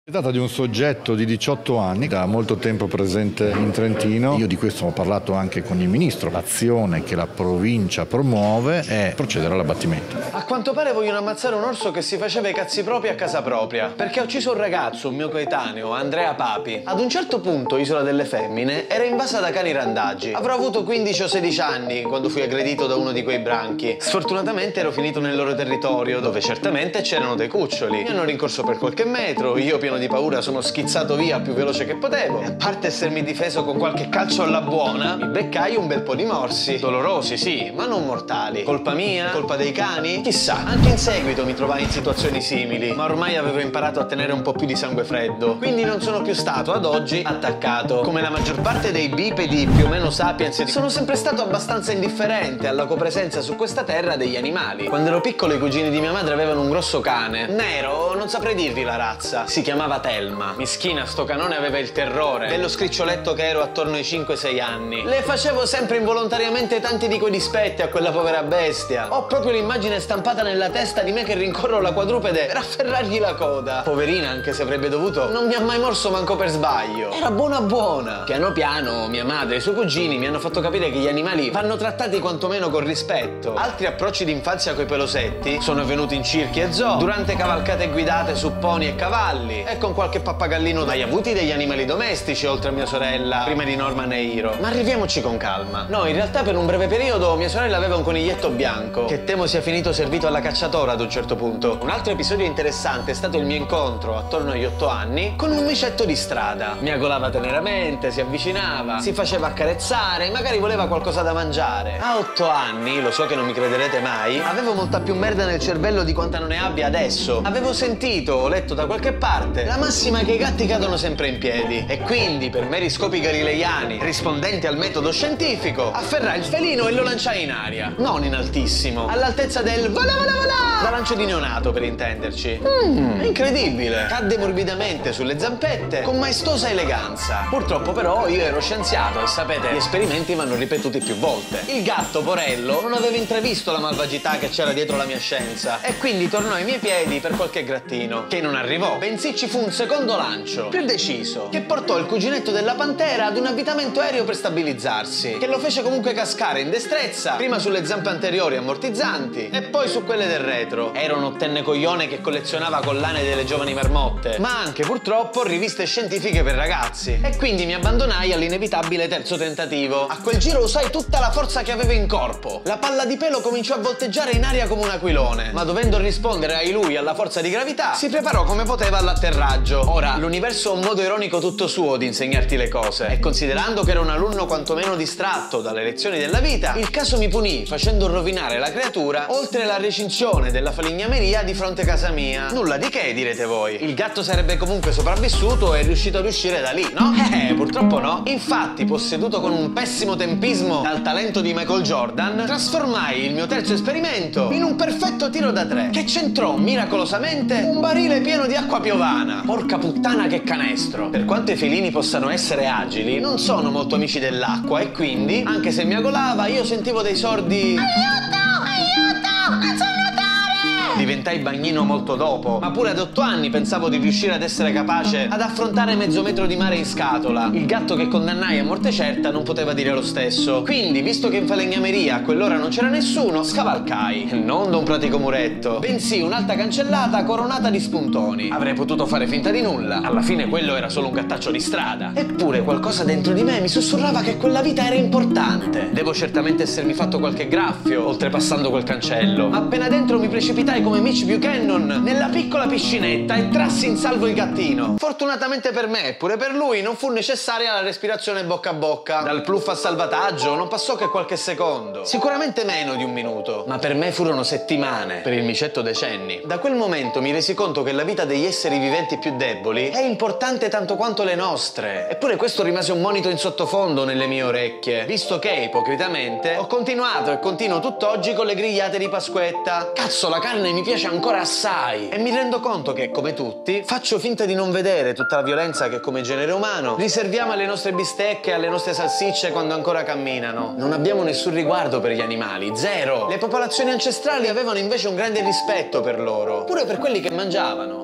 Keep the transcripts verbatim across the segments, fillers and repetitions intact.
Si tratta di un soggetto di diciotto anni, da molto tempo presente in Trentino. Io di questo ho parlato anche con il ministro. L'azione che la provincia promuove è procedere all'abbattimento. A quanto pare vogliono ammazzare un orso che si faceva i cazzi propri a casa propria, perché ha ucciso un ragazzo, un mio coetaneo, Andrea Papi. Ad un certo punto Isola delle Femmine era invasa da cani randagi. Avrò avuto quindici o sedici anni quando fui aggredito da uno di quei branchi. Sfortunatamente ero finito nel loro territorio, dove certamente c'erano dei cuccioli. Mi hanno rincorso per qualche metro, io pieno di paura sono schizzato via più veloce che potevo e a parte essermi difeso con qualche calcio alla buona, mi beccai un bel po' di morsi. Dolorosi sì, ma non mortali. Colpa mia? Colpa dei cani? Chissà. Anche in seguito mi trovai in situazioni simili, ma ormai avevo imparato a tenere un po' più di sangue freddo, quindi non sono più stato ad oggi attaccato. Come la maggior parte dei bipedi più o meno sapiens, sono sempre stato abbastanza indifferente alla copresenza su questa terra degli animali. Quando ero piccolo i cugini di mia madre avevano un grosso cane nero, non saprei dirvi la razza, si chiamava Telma. Mischina, sto canone aveva il terrore dello scriccioletto che ero attorno ai cinque sei anni. Le facevo sempre involontariamente tanti di quei dispetti a quella povera bestia. Ho proprio l'immagine stampata nella testa di me che rincorro la quadrupede per afferrargli la coda. Poverina, anche se avrebbe dovuto, non mi ha mai morso manco per sbaglio. Era buona buona. Piano piano mia madre e i suoi cugini mi hanno fatto capire che gli animali vanno trattati quantomeno con rispetto. Altri approcci d'infanzia coi pelosetti sono avvenuti in circhi e zoo, durante cavalcate guidate su pony e cavalli e con qualche pappagallino. Mai avuti degli animali domestici oltre a mia sorella prima di Norman e Hiro. Ma arriviamoci con calma. No, in realtà per un breve periodo mia sorella aveva un coniglietto bianco che temo sia finito servito alla cacciatora ad un certo punto. Un altro episodio interessante è stato il mio incontro attorno agli otto anni con un micetto di strada. Mi agolava teneramente, si avvicinava, si faceva accarezzare, magari voleva qualcosa da mangiare. A otto anni, lo so che non mi crederete mai, avevo molta più merda nel cervello di quanta non ne abbia adesso. Avevo sentito o letto da qualche parte la massima che i gatti cadono sempre in piedi e quindi, per meri scopi galileiani rispondenti al metodo scientifico, afferrai il felino e lo lanciai in aria, non in altissimo, all'altezza del voilà voilà voilà, da lancio di neonato per intenderci. Mm, incredibile, cadde morbidamente sulle zampette con maestosa eleganza. Purtroppo però io ero scienziato e sapete, gli esperimenti vanno ripetuti più volte. Il gatto porello non aveva intravisto la malvagità che c'era dietro la mia scienza e quindi tornò ai miei piedi per qualche grattino, che non arrivò, bensì ci fu un secondo lancio, più deciso, che portò il cuginetto della pantera ad un avvitamento aereo per stabilizzarsi, che lo fece comunque cascare in destrezza, prima sulle zampe anteriori ammortizzanti e poi su quelle del retro. Era un ottenne coglione che collezionava collane delle giovani marmotte, ma anche purtroppo riviste scientifiche per ragazzi, e quindi mi abbandonai all'inevitabile terzo tentativo. A quel giro usai tutta la forza che avevo in corpo. La palla di pelo cominciò a volteggiare in aria come un aquilone, ma dovendo rispondere ai lui alla forza di gravità, si preparò come poteva all'atterraggio. Ora, l'universo ha un modo ironico tutto suo di insegnarti le cose, e considerando che ero un alunno quantomeno distratto dalle lezioni della vita, il caso mi punì facendo rovinare la creatura oltre la recinzione della falegnameria di fronte a casa mia. Nulla di che, direte voi. Il gatto sarebbe comunque sopravvissuto e riuscito ad uscire da lì, no? Eh, purtroppo no. Infatti, posseduto con un pessimo tempismo dal talento di Michael Jordan, trasformai il mio terzo esperimento in un perfetto tiro da tre che centrò miracolosamente un barile pieno di acqua piovana. Porca puttana che canestro! Per quanto i felini possano essere agili, non sono molto amici dell'acqua e quindi, anche se mi agolava, io sentivo dei sordi aiuto! Aiuto! Non so nuotare! Diventai bagnino molto dopo, ma pure ad otto anni pensavo di riuscire ad essere capace ad affrontare mezzo metro di mare in scatola. Il gatto che condannai a morte certa non poteva dire lo stesso. Quindi, visto che in falegnameria a quell'ora non c'era nessuno, scavalcai. Non da un pratico muretto, bensì un'alta cancellata coronata di spuntoni. Avrei potuto fare finta di nulla. Alla fine quello era solo un gattaccio di strada. Eppure qualcosa dentro di me mi sussurrava che quella vita era importante. Devo certamente essermi fatto qualche graffio oltrepassando quel cancello. Ma appena dentro mi precipitai come Mitch Buchanan nella piccola piscinetta e trassi in salvo il gattino. Fortunatamente per me, pure per lui, non fu necessaria la respirazione bocca a bocca. Dal pluff al salvataggio non passò che qualche secondo. Sicuramente meno di un minuto. Ma per me furono settimane, per il micetto decenni. Da quel momento mi resi conto che la vita degli esseri viventi più deboli è importante tanto quanto le nostre. Eppure questo rimase un monito in sottofondo nelle mie orecchie, visto che, ipocritamente, ho continuato e continuo tutt'oggi con le grigliate di Pasquetta. Cazzo, la carne mi piace ancora assai e mi rendo conto che, come tutti, faccio finta di non vedere tutta la violenza che, come genere umano, riserviamo alle nostre bistecche e alle nostre salsicce quando ancora camminano. Non abbiamo nessun riguardo per gli animali, zero. Le popolazioni ancestrali avevano invece un grande rispetto per loro, pure per quelli che mangiavano.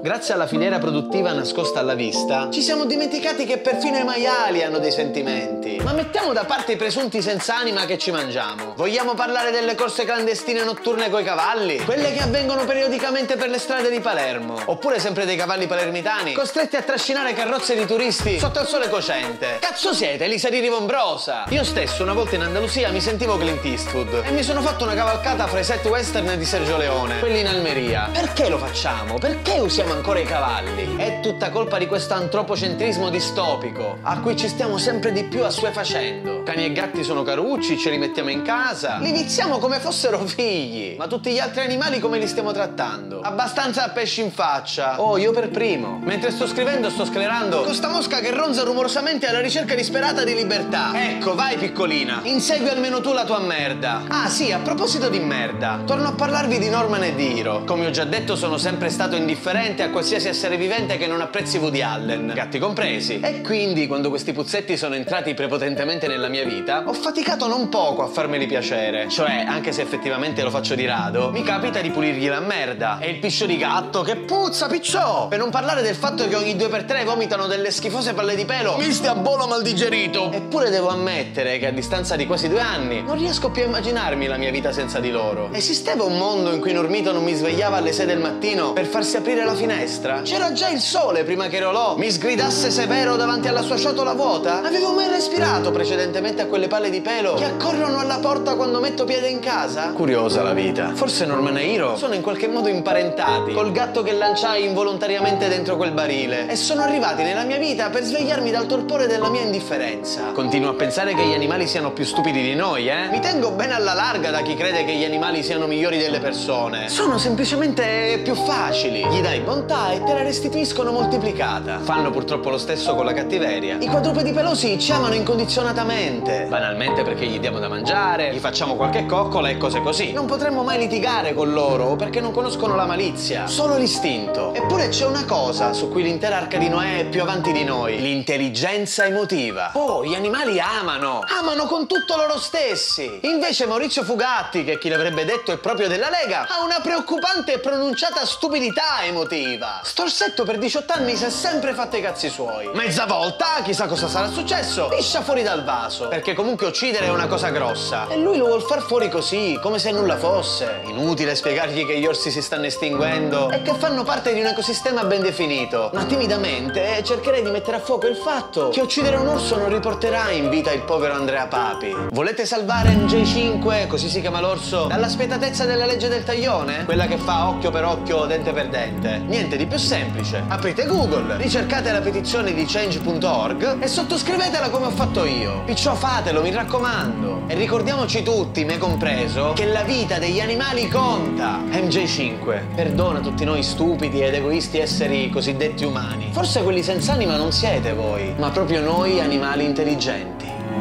grazie alla filiera produttiva nascosta alla vista, ci siamo dimenticati che perfino i maiali hanno dei sentimenti. Ma mettiamo da parte i presunti senza anima che ci mangiamo. Vogliamo parlare delle corse clandestine notturne coi cavalli? Quelle che avvengono periodicamente per le strade di Palermo? Oppure sempre dei cavalli palermitani costretti a trascinare carrozze di turisti sotto il sole cocente? Cazzo siete, Elisa di Rivombrosa? Io stesso una volta in Andalusia mi sentivo Clint Eastwood e mi sono fatto una cavalcata fra i set western di Sergio Leone, quelli in Almeria. Perché lo facciamo? Perché usiamo ancora i cavalli? È tutta colpa di questo antropocentrismo distopico a cui ci stiamo sempre di più assuefacendo. Cani e gatti sono carucci, ce li mettiamo in casa, li viziamo come fossero figli. Ma tutti gli altri animali come li stiamo trattando? Abbastanza pesci in faccia. Oh, io per primo. Mentre sto scrivendo sto sclerando con sta mosca che ronza rumorosamente alla ricerca disperata di libertà. Ecco, vai piccolina, insegui almeno tu la tua merda. Ah sì, a proposito di merda, torno a parlarvi di Norman e di Hiro. Come ho già detto, sono sempre stato indifferente a qualsiasi essere vivente che non apprezzi Woody Allen, gatti compresi. E quindi, quando questi puzzetti sono entrati prepotentemente nella mia vita, ho faticato non poco a farmeli piacere. Cioè, anche se effettivamente lo faccio di rado, mi capita di pulirgli la merda. E il piscio di gatto che puzza, picciò! Per non parlare del fatto che ogni due per tre vomitano delle schifose palle di pelo misti a bolo maldigerito. Eppure devo ammettere che a distanza di quasi due anni non riesco più a immaginarmi la mia vita senza di loro. Esisteva un mondo in cui Normito non mi svegliava alle sei del mattino per farsi aprire la finestra? C'era già il sole prima che Rolò mi sgridasse severo davanti alla sua ciotola vuota? Avevo mai respirato precedentemente a quelle palle di pelo che accorrono alla porta quando metto piede in casa? Curiosa la vita. Forse Norman e Hiro sono in qualche modo imparentati col gatto che lanciai involontariamente dentro quel barile e sono arrivati nella mia vita per svegliarmi dal torpore della mia indifferenza. Continuo a pensare che gli animali siano più stupidi di noi, eh? Mi tengo ben alla larga da chi crede che gli animali siano migliori delle persone. Sono semplicemente più facili. Gli dai bontà e te la restituiscono moltiplicata. Fanno purtroppo lo stesso con la cattiveria. I quadrupedi pelosi ci amano incondizionatamente. Banalmente perché gli diamo da mangiare, gli facciamo qualche coccola e cose così. Non potremmo mai litigare con loro perché non conoscono la malizia, solo l'istinto. Eppure c'è una cosa su cui l'intera Arca di Noè è più avanti di noi: l'intelligenza emotiva. Oh, gli animali amano, amano con tutto loro stessi. Invece Maurizio Fugatti, che chi l'avrebbe detto è proprio della Lega, ha una preoccupante e pronunciata stupidità emotiva. Storsetto per diciotto anni si è sempre fatto i cazzi suoi. Mezza volta, chissà cosa sarà successo, piscia fuori dal vaso, perché comunque uccidere è una cosa grossa e lui lo vuol far fuori così, come se nulla fosse. Inutile spiegargli che gli orsi si stanno estinguendo e che fanno parte di un ecosistema ben definito, ma timidamente cercherei di mettere a fuoco il fatto che uccidere un orso non riporterà in vita il povero Andrea Papi. Volete salvare M J cinque, così si chiama l'orso, dalla spietatezza della legge del taglione? Quella che fa occhio per occhio, dente per dente. Niente di più semplice. Aprite Google, ricercate la petizione di change punto org e sottoscrivetela come ho fatto io. Picciò fatelo, mi raccomando. E ricordiamoci tutti, me compreso, che la vita degli animali conta. M J cinque, perdona tutti noi stupidi ed egoisti esseri cosiddetti umani. Forse quelli senza anima non siete voi, ma proprio noi animali intelligenti.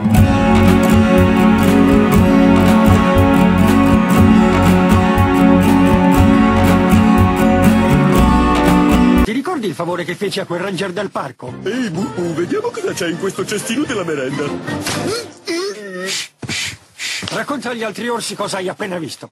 Ti ricordi il favore che feci a quel ranger del parco? Ehi, Burbu, vediamo cosa c'è in questo cestino della merenda. Racconta agli altri orsi cosa hai appena visto.